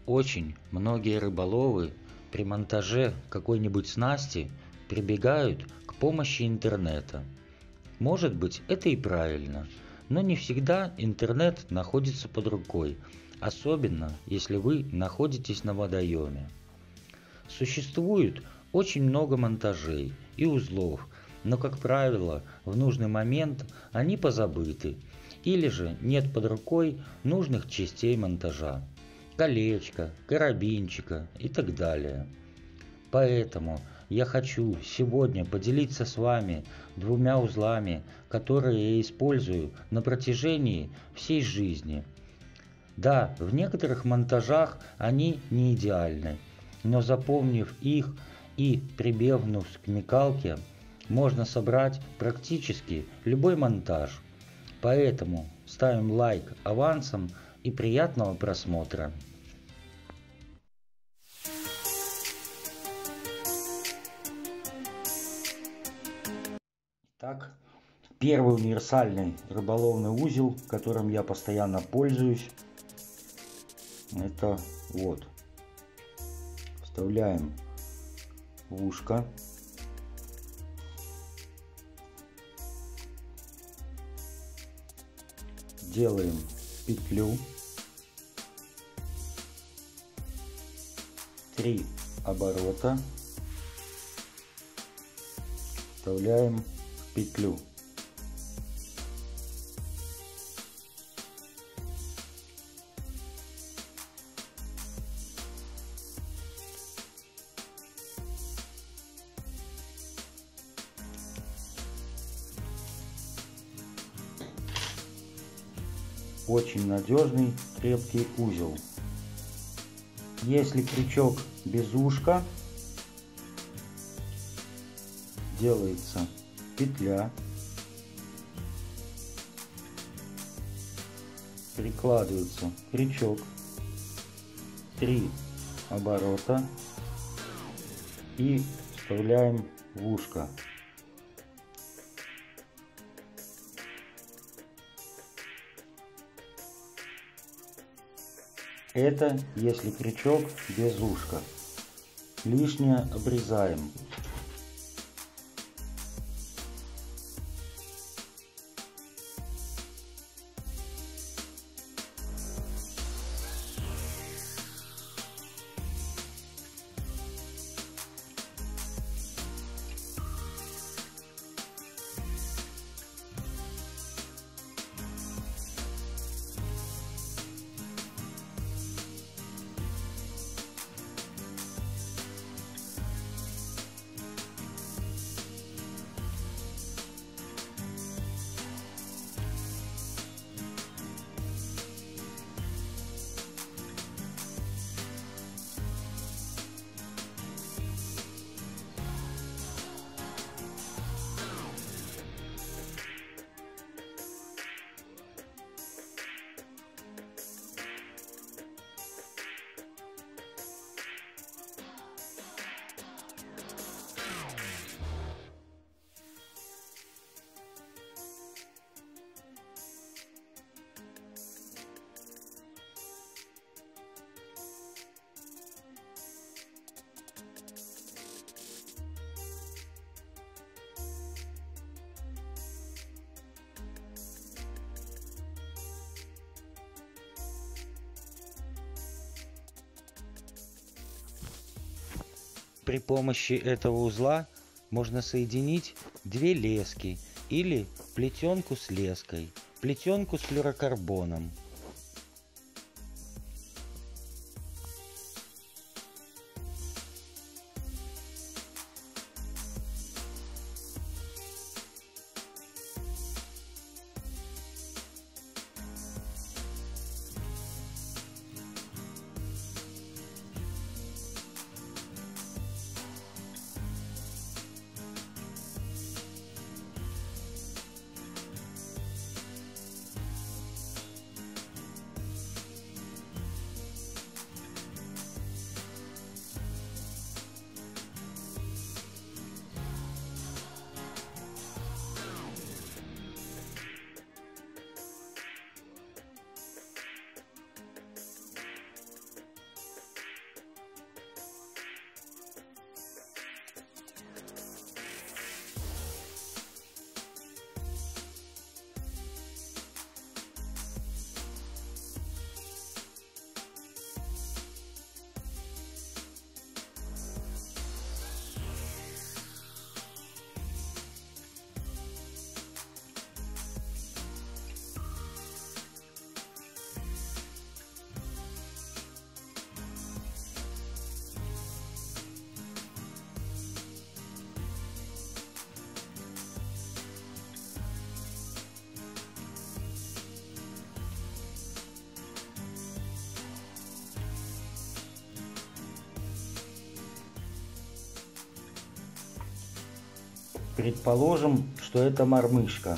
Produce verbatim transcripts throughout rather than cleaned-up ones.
Очень многие рыболовы при монтаже какой-нибудь снасти прибегают к помощи интернета. Может быть, это и правильно, но не всегда интернет находится под рукой, особенно если вы находитесь на водоеме. Существует очень много монтажей и узлов, но, как правило, в нужный момент они позабыты, или же нет под рукой нужных частей монтажа, колечка, карабинчика и так далее. Поэтому я хочу сегодня поделиться с вами двумя узлами, которые я использую на протяжении всей жизни. Да, в некоторых монтажах они не идеальны, но запомнив их и прибегнув к смекалке, можно собрать практически любой монтаж. Поэтому ставим лайк авансом и приятного просмотра. Итак, первый универсальный рыболовный узел, которым я постоянно пользуюсь, это вот. Вставляем в ушко. Делаем петлю. Три оборота. Вставляем в петлю. Очень надежный, крепкий узел. Если крючок без ушка, делается петля, прикладывается крючок, три оборота и вставляем в ушко. Это если крючок без ушка. Лишнее обрезаем. При помощи этого узла можно соединить две лески или плетенку с леской, плетенку с флюорокарбоном. Предположим, что это мормышка.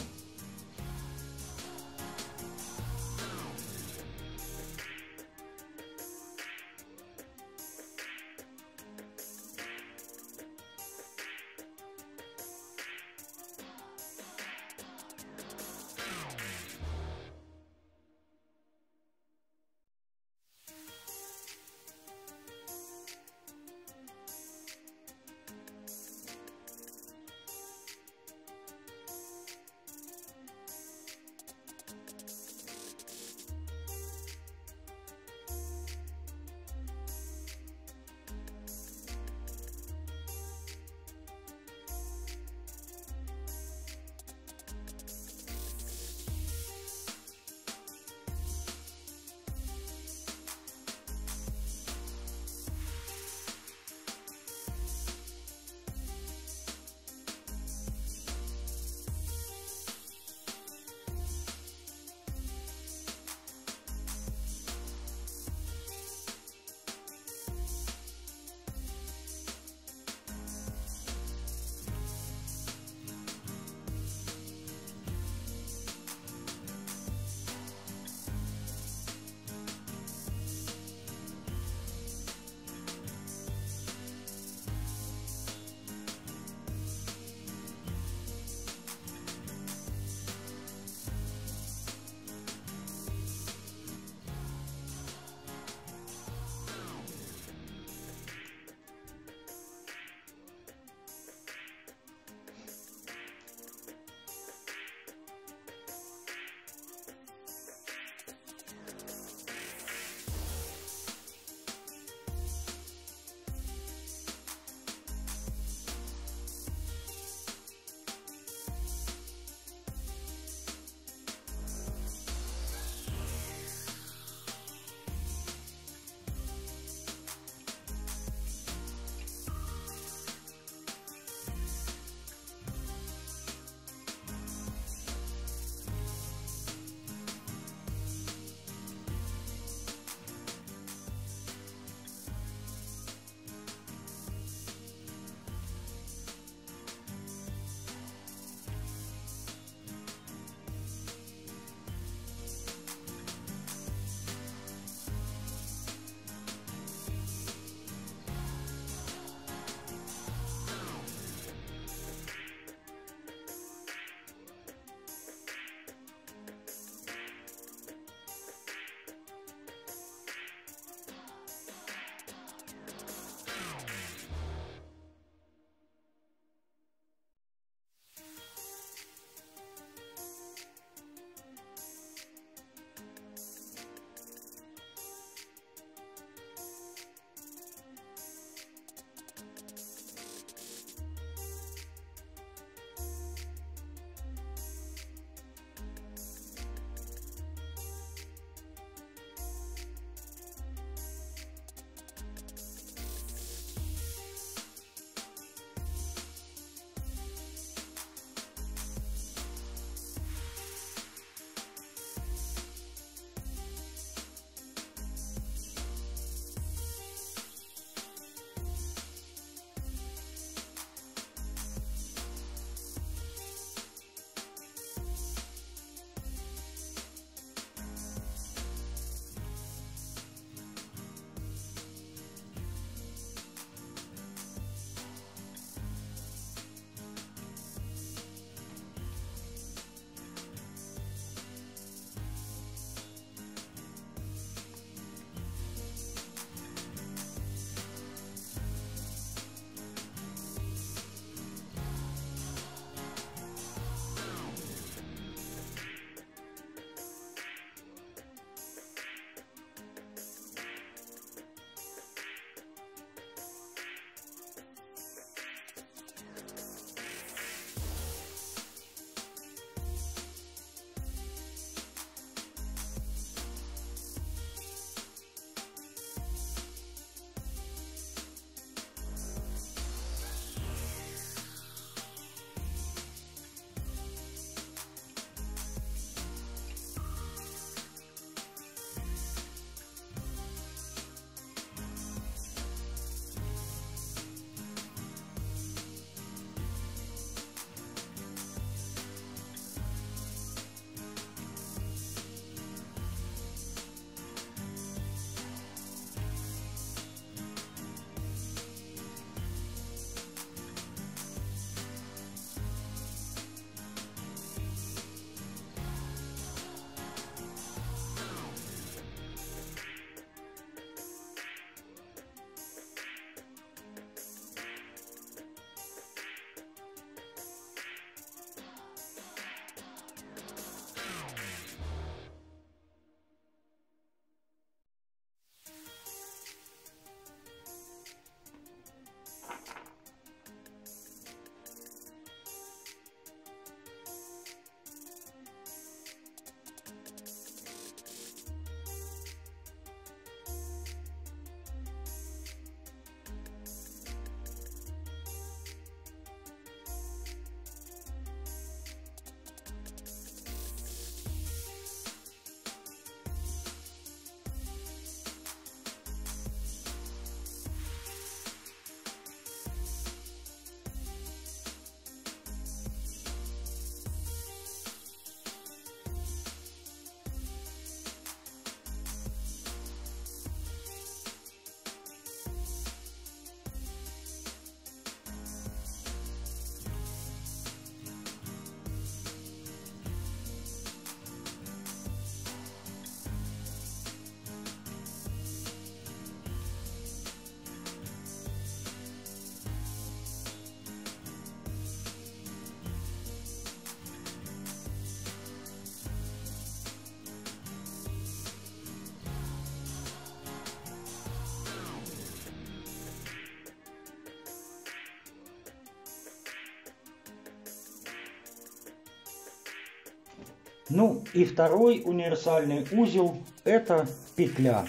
Ну и второй универсальный узел — это петля.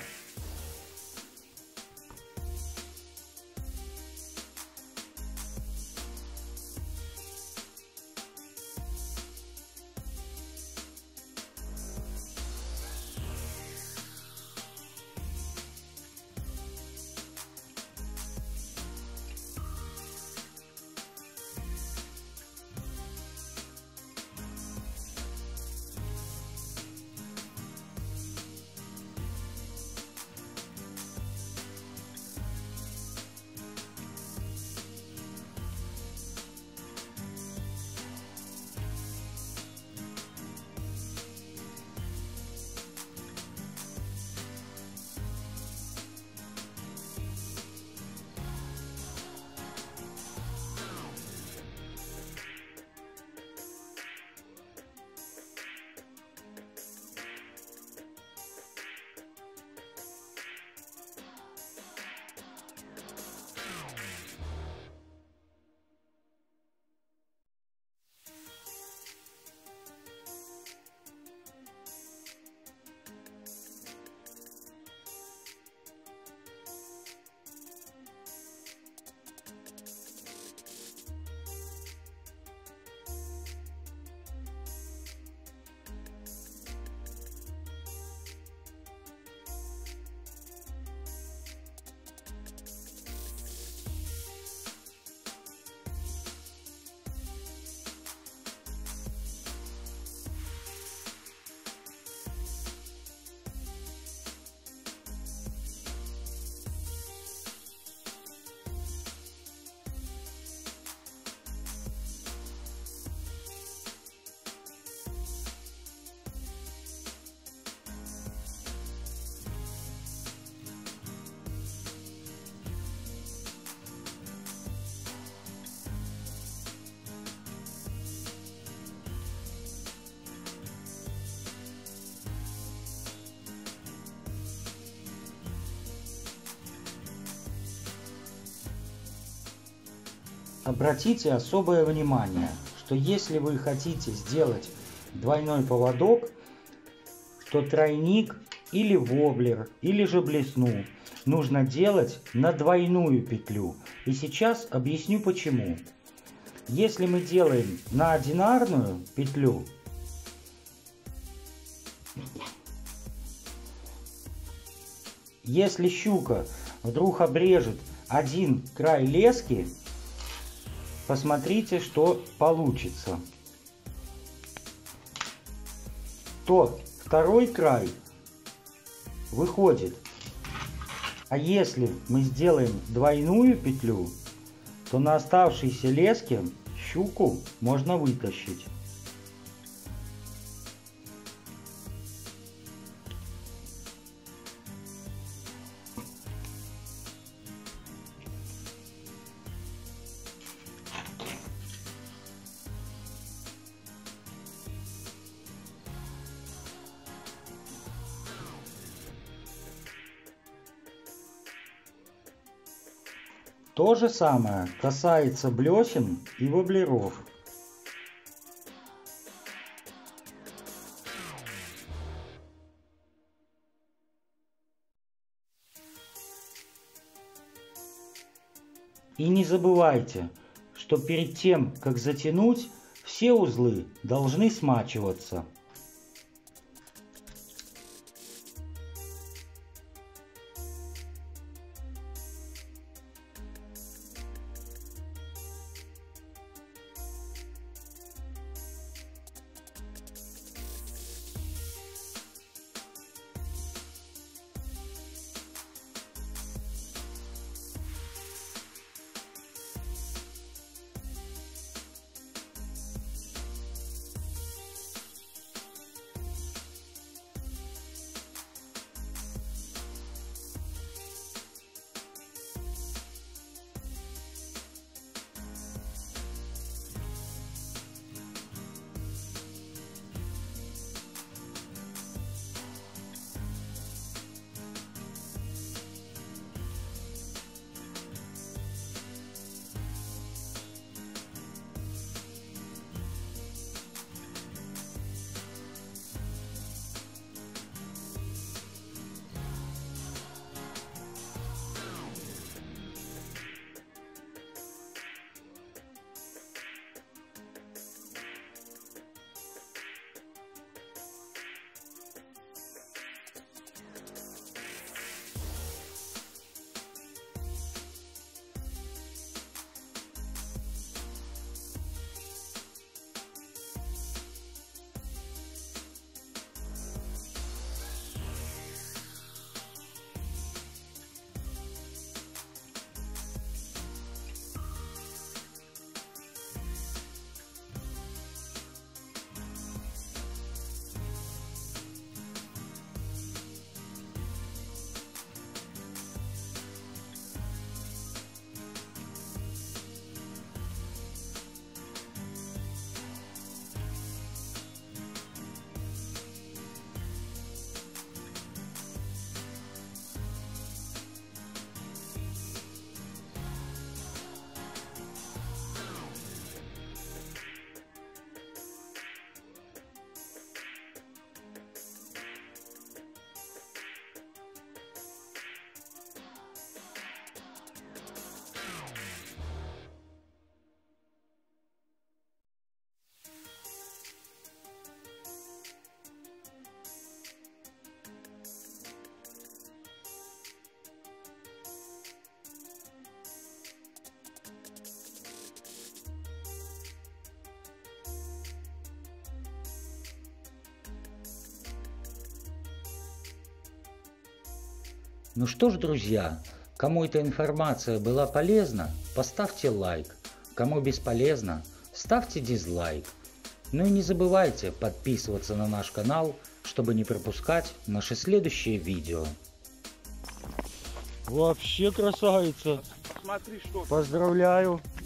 Обратите особое внимание, что если вы хотите сделать двойной поводок, то тройник или воблер, или же блесну нужно делать на двойную петлю. И сейчас объясню почему. Если мы делаем на одинарную петлю, если щука вдруг обрежет один край лески, посмотрите, что получится. То второй край выходит. А если мы сделаем двойную петлю, то на оставшейся леске щуку можно вытащить. То же самое касается блесен и воблеров. И не забывайте, что перед тем, как затянуть, все узлы должны смачиваться. Ну что ж, друзья, кому эта информация была полезна, поставьте лайк. Кому бесполезно, ставьте дизлайк. Ну и не забывайте подписываться на наш канал, чтобы не пропускать наши следующие видео. Вообще красавица. Смотри, что. Поздравляю.